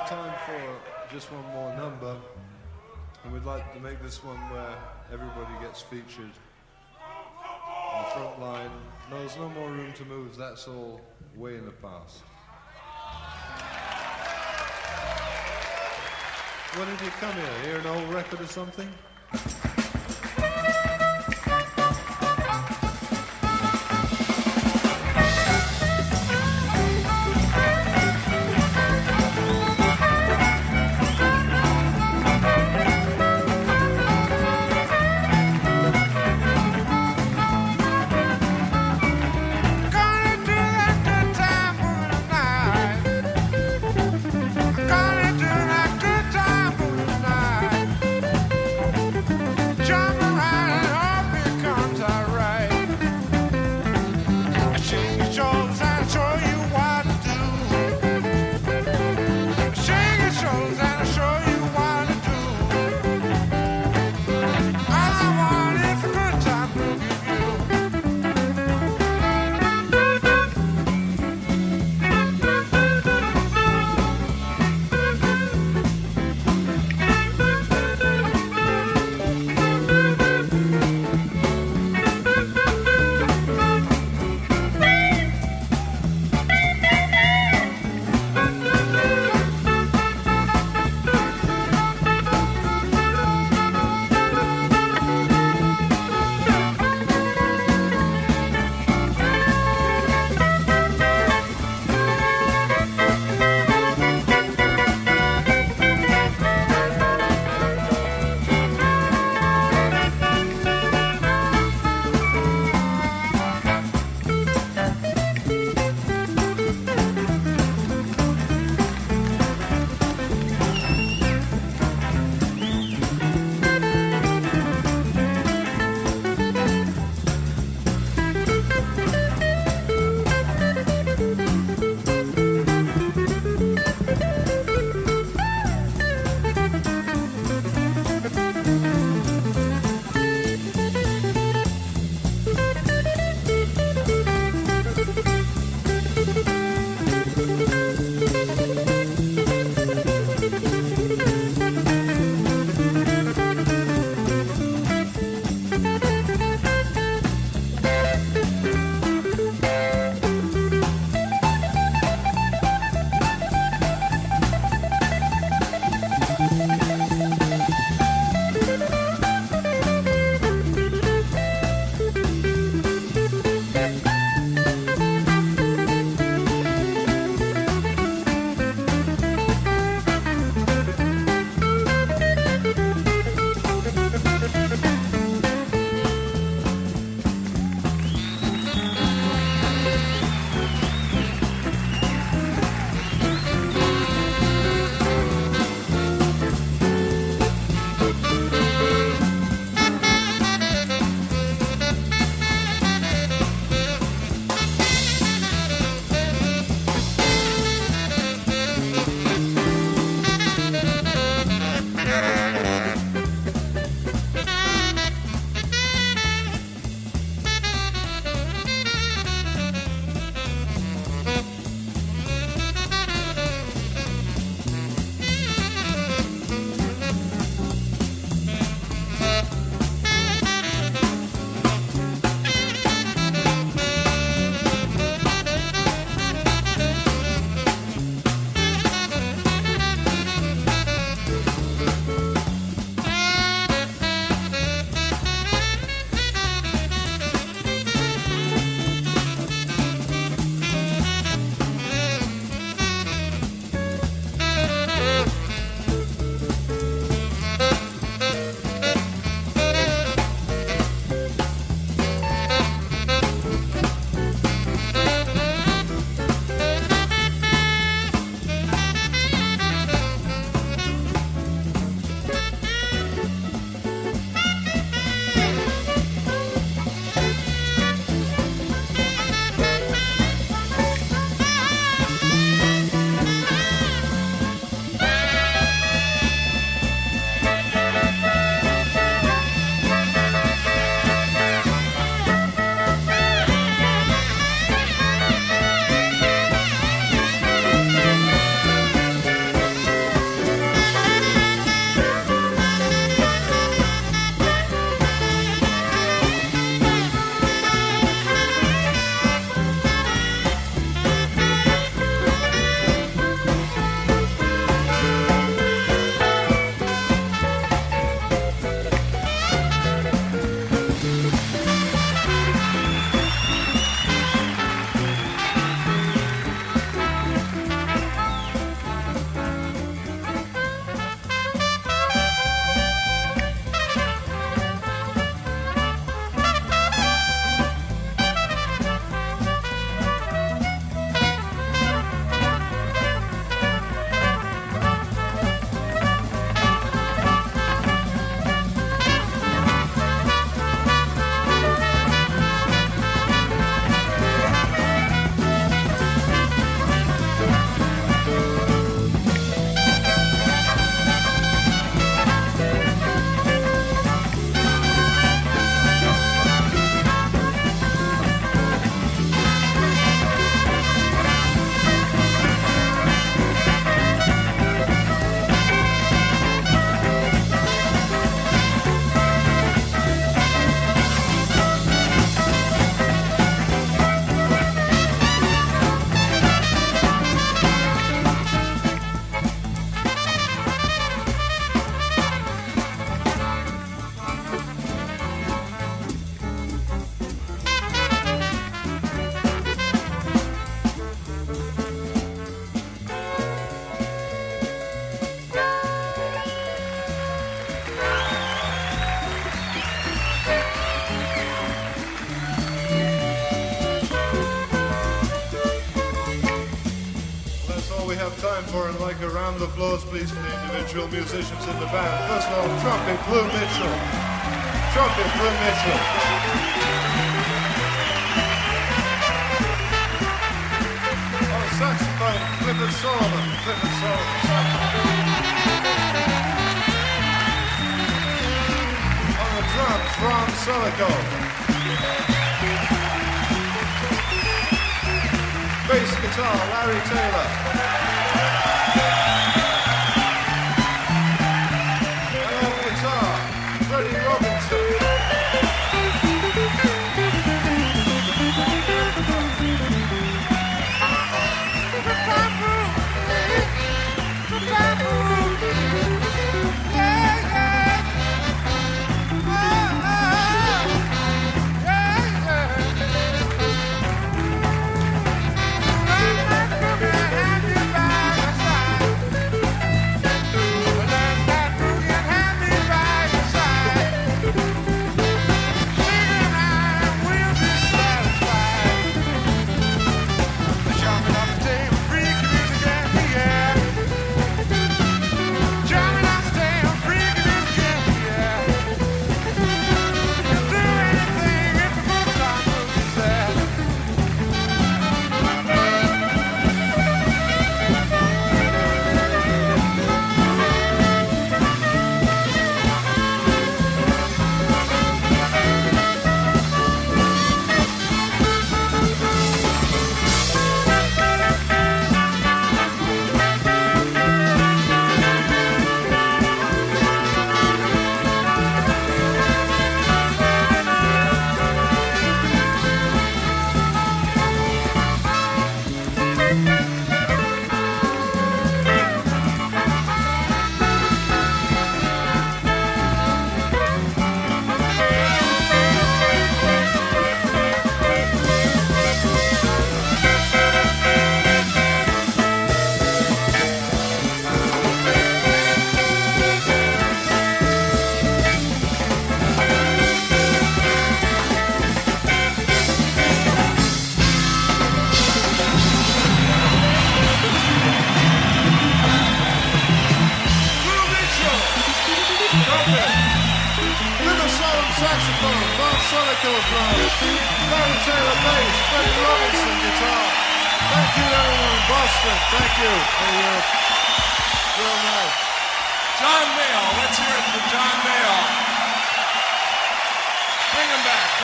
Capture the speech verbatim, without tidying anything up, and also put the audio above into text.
time for just one more number, and we'd like to make this one where everybody gets featured on the front line. No, there's no more room to move, that's all way in the past. When did you come here? Hear an old record or something? Gonna do that good time for tonight. time for it, like a round of applause, please, for the individual musicians in the band. First of all, trumpet, Blue Mitchell. Trumpet, Blue Mitchell. On saxophone, Clifford Sullivan. Clifford Sullivan, saxophone. On the drums, Ron Selico. Bass guitar, Larry Taylor. And on guitar, Freddie Robinson. Saxophone, Ron Selico drums, Larry Taylor bass, Freddie Robinson guitar. Thank you everyone in Boston. Thank you. Hey, uh, real nice. John Mayall, let's hear it for John Mayall. Bring him back.